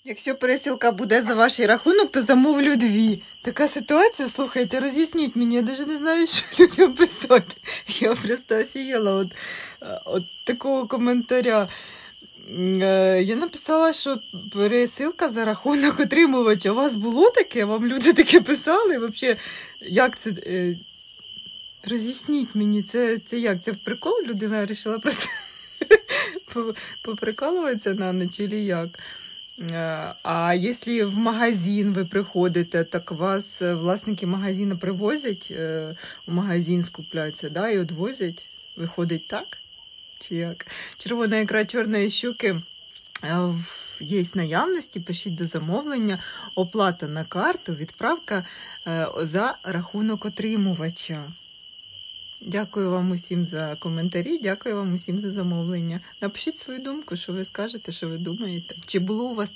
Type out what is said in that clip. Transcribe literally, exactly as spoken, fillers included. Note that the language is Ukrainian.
Якщо пересилка буде за ваш рахунок, то замовлю дві. Така ситуація, слухайте, роз'ясніть мені, я навіть не знаю, що людям писати. Я просто офігела от, от такого коментаря. Я написала, що пересилка за рахунок отримувача. У вас було таке? Вам люди таке писали? Взагалі, як це? Роз'ясніть мені, це, це як? Це прикол? Людина вирішила просто поприкалуватися на ніч, чи як? А якщо в магазин ви приходите, так вас власники магазину привозять, в магазин скупляються, да, і відвозять? Виходить так? Чи як? Червона ікра чорної щуки є в наявності, пишіть до замовлення, оплата на карту, відправка за рахунок отримувача. Дякую вам усім за коментарі, дякую вам усім за замовлення. Напишіть свою думку, що ви скажете, що ви думаєте. Чи було у вас